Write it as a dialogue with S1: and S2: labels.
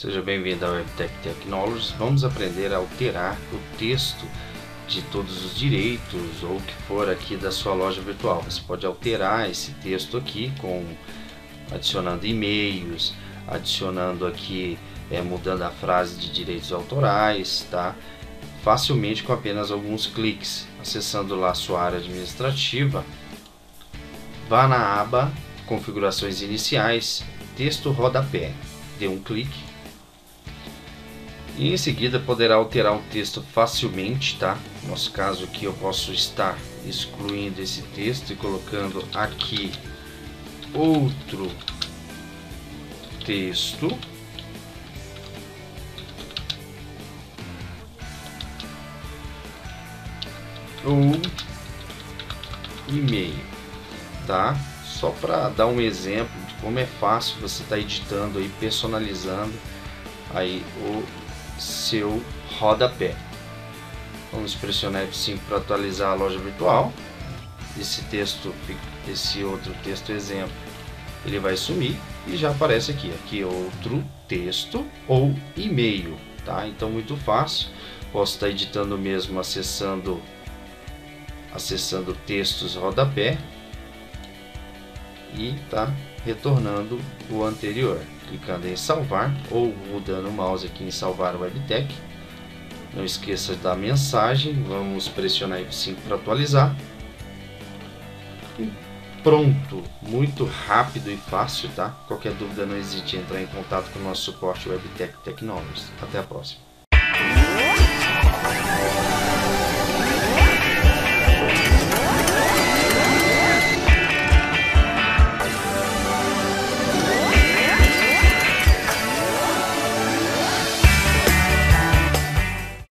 S1: Seja bem-vindo ao Webtech Technologies. Vamos aprender a alterar o texto de todos os direitos ou o que for aqui da sua loja virtual. Você pode alterar esse texto aqui adicionando e-mails, adicionando aqui, mudando a frase de direitos autorais, tá? Facilmente com apenas alguns cliques. Acessando lá a sua área administrativa, vá na aba Configurações Iniciais, Texto Rodapé. Dê um clique e em seguida poderá alterar o texto facilmente, tá? No nosso caso aqui eu posso estar excluindo esse texto e colocando aqui outro texto. Ou e-mail, tá? Só para dar um exemplo de como é fácil você estar editando e personalizando aí o seu rodapé. Vamos pressionar F5 para atualizar a loja virtual. Esse outro texto exemplo, ele vai sumir e já aparece aqui outro texto ou e-mail, tá? Então muito fácil. Posso estar editando mesmo acessando textos rodapé e tá retornando o anterior, clicando em salvar ou mudando o mouse aqui em salvar o Webtech. Não esqueça da mensagem, vamos pressionar F5 para atualizar e pronto, muito rápido e fácil, tá? Qualquer dúvida não hesite em entrar em contato com o nosso suporte Webtech Technologies. Até a próxima.